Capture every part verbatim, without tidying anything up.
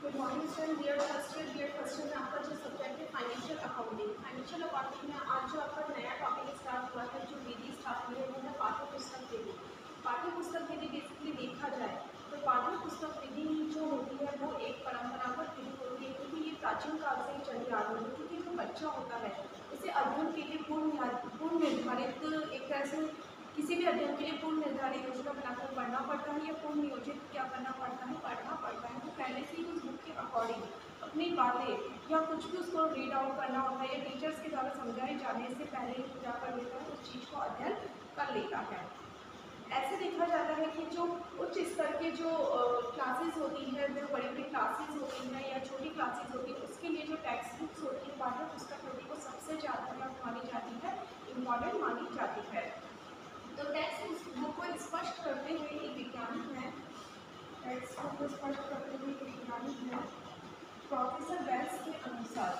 Good morning student, dear first year dear first year में आपका जो सब्जेक्ट है फाइनेंशियल अकाउंटिंग। फाइनेंशियल अकाउंटिंग में आज जो आपका नया टॉपिक स्टार्ट हुआ है, जो विधि स्टार्ट हुई है, वो है पाठ्य पुस्तक विधि। पाठ्य पुस्तक विधि बेसिकली देखा जाए तो पाठ्य पुस्तक विधि जो होती है वो एक परंपरागत विधि होती है, क्योंकि ये प्राचीन काल से ही चली आ रही है। क्योंकि जो बच्चा होता है उसे अध्ययन के लिए पूर्ण पूर्ण निर्धारित एक तरह से किसी भी अध्ययन के लिए पूर्ण निर्धारित योजना बनाकर पढ़ना पड़ता है या पूर्ण नियोजित क्या करना पड़ता है, पढ़ना पड़ता है। तो पहले से ही उस बुक के अकॉर्डिंग अपनी बातें या कुछ भी उसको रीड आउट करना होता है या टीचर्स के द्वारा समझाए जाने से पहले ही क्या कर लेता है, उस चीज़ को अध्ययन कर लेता है। ऐसे देखा जाता है कि जो उच्च स्तर के जो क्लासेस होती है, जो बड़ी बड़ी क्लासेस होती हैं या छोटी क्लासेस होती है, उसके लिए जो टेक्स्ट बुक्स होती है, पाठ्य पुस्तक होती है, वो सबसे ज़्यादा मानी जाती है, इम्पॉर्टेंट मानी जाती है। तो टेक्स्ट बुक को स्पष्ट करते हुए एक वैज्ञानिक है, टेक्स्ट बुक को स्पष्ट करते हुए एक वैज्ञानिक है प्रोफेसर वेल्स के अनुसार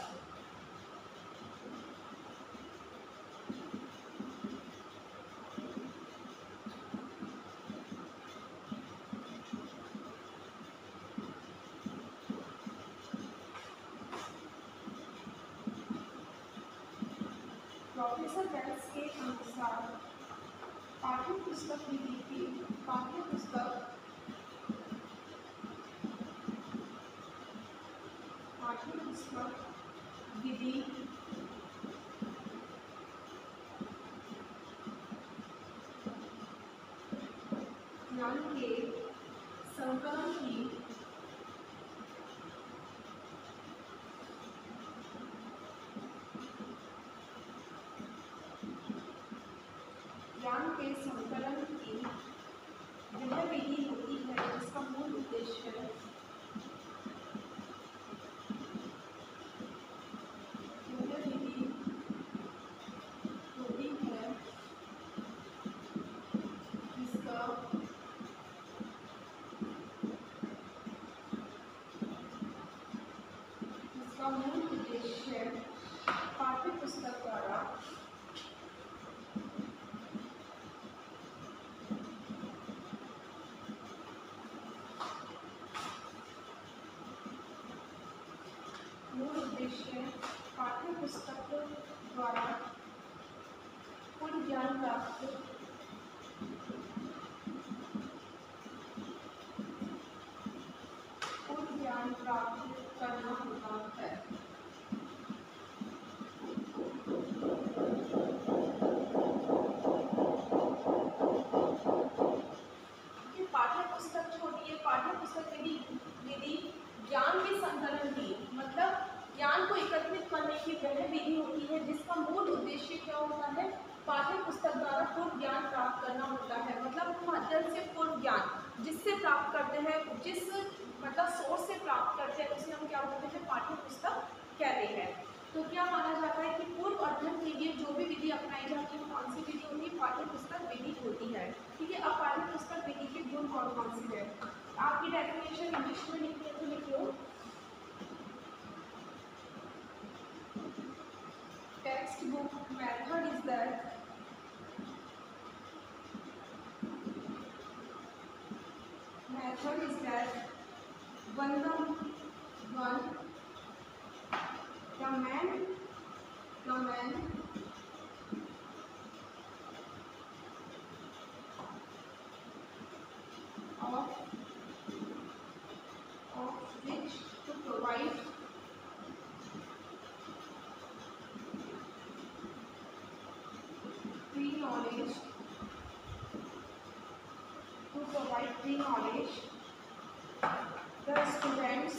प्रोफेसर वेल्स के अनुसार पाठ्य पुस्तक विधि की पाठ्य पुस्तक पाठ्य पुस्तक विधि ज्ञान के संकलन की ज्ञान के संकलन की वह विधि होती है जिसका मूल उद्देश्य है वह विधि होती है जिसका जिसका मूल उद्देश्य पाठ्य पुस्तक द्वारा मूल उद्देश्य पाठ्य पुस्तक द्वारा पूर्ण ज्ञान प्राप्त पूर्ण ज्ञान प्राप्त करना होता है। पाठ्य पुस्तक जो होती है, पाठ्य पुस्तक विधि विधि ज्ञान के संकलन की मतलब ज्ञान को एकत्रित करने की वह विधि होती है जिसका मूल उद्देश्य क्या होता है, पाठ्य पुस्तक द्वारा पूर्ण ज्ञान प्राप्त करना होता है। मतलब हम अध्ययन से पूर्ण ज्ञान जिससे प्राप्त करते हैं, जिस मतलब सोर्स से प्राप्त करते हैं, उसे हम क्या बोलते हैं, पाठ्य पुस्तक कहते हैं। तो क्या माना जाता है कि पूर्व अध्ययन के लिए जो भी विधि अपनाई जाती है, कौन सी विधि होती है, पाठ्य पुस्तक विधि होती है। ठीक है, अब पाठ्य पुस्तक विधि के गुण कौन कौन से हैं, आपकी डेफिनेशन इंग्लिश में लिखी है तो लिखियो। Text book method is that method is that one the one the man the man of of which to provide pre-knowledge to provide pre-knowledge the students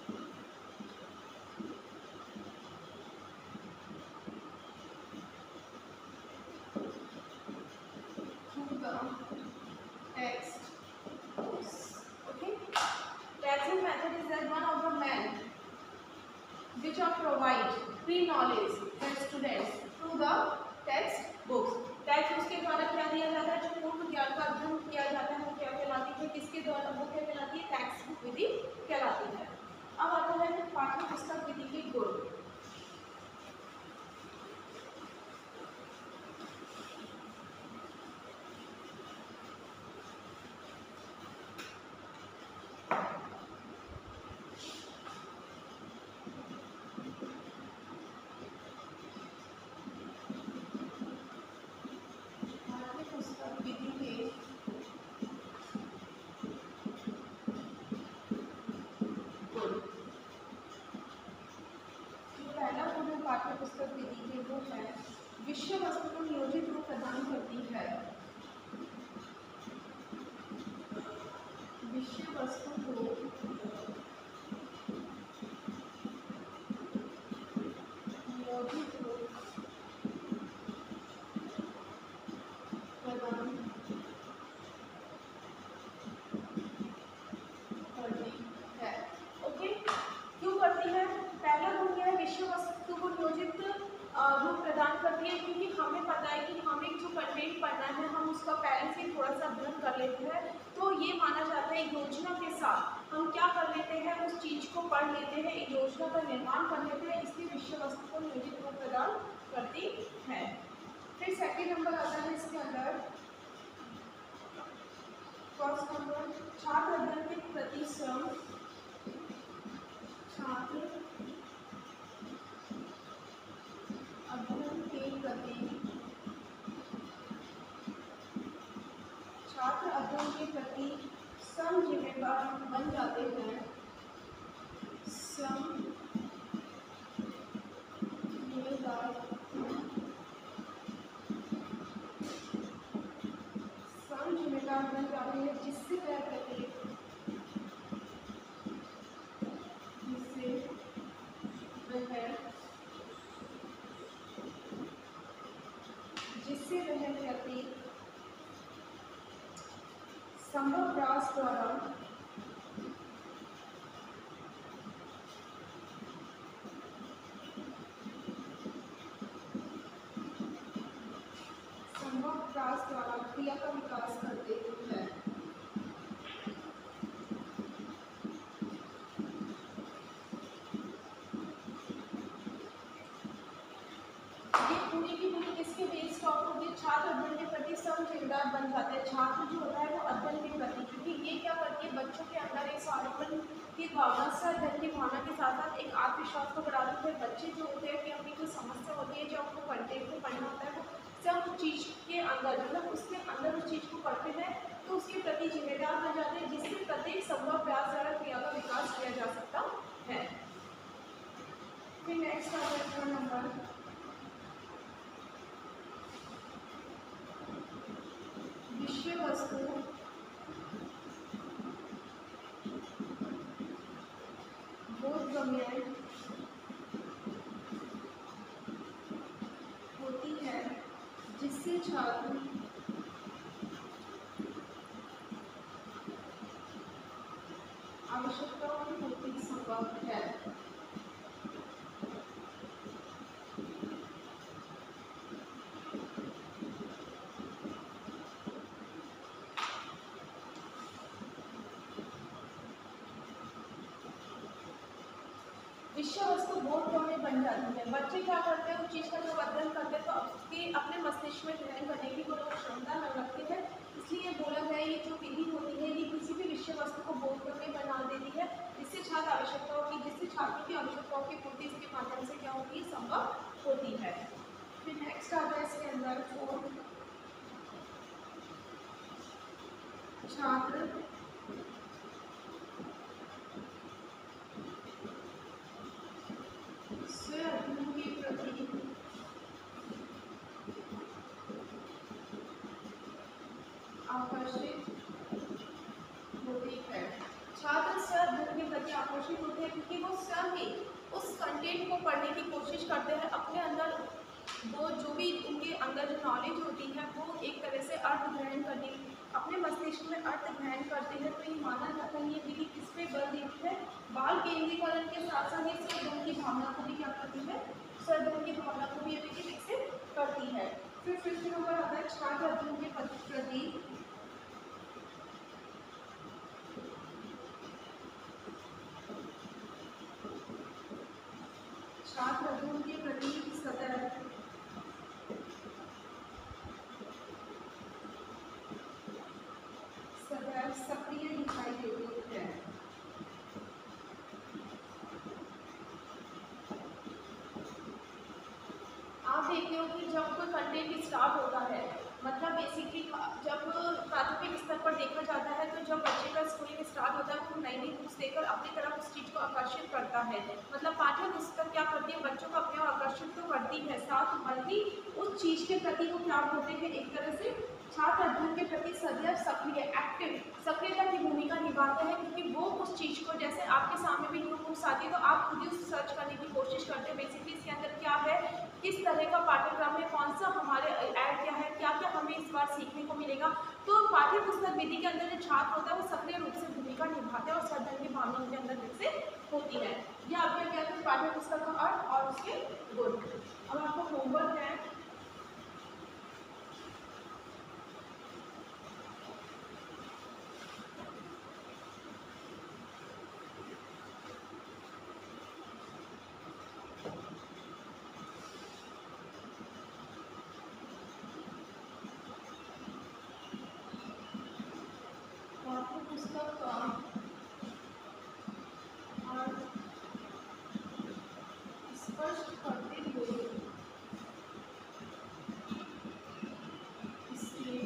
through the text books. Okay, textbook method is that one of the men which are provide pre-knowledge the students through the text books. Text books के द्वारा क्या दिया जाता है, जो पूर्व ज्ञान का अध्ययन किया जाता है वो क्या कहलाती है, किसके द्वारा, वो क्या कहलाती है, टेक्स्ट बुक विधि कहलाती है। अब आता है पाठ्य पुस्तक विधि के गुण। वस्तु को नियोजित रूप प्रदान करती है। ओके, क्यों करती है? पहला गुण क्या है? विषय वस्तु को नियोजित रूप प्रदान करती है, क्योंकि हमें पता है कि हमें जो कंटेंट पढ़ना है हम उसका पहले से थोड़ा सा अध्ययन कर लेते हैं, तो ये माना जाता है योजना के साथ हम क्या कर लेते हैं, उस चीज़ को पढ़ लेते हैं, एक योजना का निर्माण कर लेते हैं, इसलिए विषय वस्तु को नियोजित रूप प्रदान करती है। फिर सेकेंड नंबर आता है इसके अंदर, फर्स्ट नंबर, छात्र अध्ययन के प्रति श्रम, छात्र अध्ययन के प्रति छात्र अध्ययन के प्रति सम जिम्मेदार बन जाते हैं, सम जिम्मेदार सम जिम्मेदार बन जाते हैं, जिससे वह प्रत्येक जिससे वह जिससे वह प्रत्येक संभव प्रयास द्वारा संभव प्रयास द्वारा क्रिया का विकास करते हैं। ये पूरी की पूरी किसके बेस पर होगी? छात्र अध्ययन के प्रति सम जिम्मेदार बन जाते हैं। छात्र जो होता है वो अध्ययन के प्रति, क्योंकि ये क्या करती है, बच्चों के अंदर एक स्वावलंबन की भावना से अध्ययन की भावना के साथ साथ एक आत्मविश्वास को बढ़ा देते हैं। बच्चे जो होते हैं कि अपनी जो समस्या होती है, जो आपको कंटेंट को पढ़ना होता है, वो सब उस चीज़ के अंदर मतलब उसके अंदर उस चीज़ को पढ़ते हैं तो उसके प्रति जिम्मेदार बन जाते हैं, जिससे प्रत्येक संभव प्रयास द्वारा क्रिया का विकास किया जा सकता है। फिर नेक्स्ट आता है नंबर, विषय वस्तु बोधगम्य होती है, जिससे छात्र आवश्यकताओं की पूर्ति संभव है। विषय वस्तु बोधगम्य बन जाती है। बच्चे क्या करते हैं, उस चीज़ का जब अध्ययन करते हैं तो उसके अपने मस्तिष्क में ग्रहण करने की वो क्षमता न रखते हैं, इसलिए बोला गया ये जो विधि होती है ये किसी भी विषय वस्तु को बोधगम्य बना देती है, जिससे छात्र आवश्यकताओं की जिससे छात्रों की आवश्यकताओं की पूर्ति इसके माध्यम से क्या होती है, संभव होती है। फिर नेक्स्ट आता है इसके अंदर फोर्थ, छात्र स्वयं के प्रति आकर्षित होते हैं। छात्र स्वयं के प्रति आकर्षित होते हैं क्योंकि वो स्वयं ही उस कंटेंट को पढ़ने की कोशिश करते हैं, अपने अंदर वो जो भी उनके अंदर जो नॉलेज होती है वो एक तरह से अर्थ ग्रहण करने अपने मस्तिष्क में अर्थ ग्रहण करते हैं। तो ये माना जाता है ये विधि किस पे बल देती है, बाल केंद्रीकरण के साथ साथ ये स्वयं की भावना को भी क्या करती है, स्वयं की भावना को भी ये विधि विकसित करती है। फिर फिफ्थ नंबर आता है छात्र अध्ययन के प्रति छात्र अध्ययन के प्रति सतर्क सदैव सक्रिय दिखाई देती है। आप देखते हो कि जब कोई कंटेंट स्टार्ट होता है, मतलब बेसिकली जब प्राथमिक स्तर पर देखा जाता है तो जब बच्चे का स्कूलिंग स्टार्ट होता है तो नई नई बुक्स देकर अपनी तरफ उस चीज़ को आकर्षित करता है। मतलब पाठ्य पुस्तक क्या करती है, बच्चों को अपने आकर्षित तो करती है, साथ बल्कि उस चीज़ के प्रति वो क्या होते हैं, एक तरह से छात्र अध्ययन के प्रति सदैव सक्रिय एक्टिव सक्रियता की भूमिका निभाते हैं, क्योंकि वो उस चीज़ को, जैसे आपके सामने भी न्यू बुक्स आती है तो आप खुद ही उस सर्च करने की कोशिश करते हैं बेसिकली इसके अंदर क्या है, किस तरह का पाठ्यक्रम है, कौन सा हमारे ऐड क्या है, क्या क्या हमें इस बार सीखने को मिलेगा। तो पाठ्य पुस्तक विधि के अंदर जो छात्र होता है वो सक्रिय रूप से भूमिका निभाते हैं और अध्ययन की भावना उनके अंदर विकसित होती है। यह आपके क्या है पाठ्य पुस्तक का अर्थ और उसके गुण। अब आपको होमवर्क है, पाठ्य पुस्तक का अर्थ स्पष्ट करते हुए इसके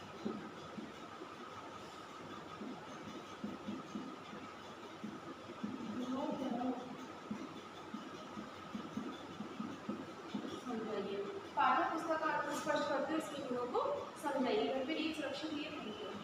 गुणों को समझाइए। पाठ्य पुस्तक का अर्थ स्पष्ट करते हुए इसके गुणों को समझाइए। घर पे एक सुरक्षित लिए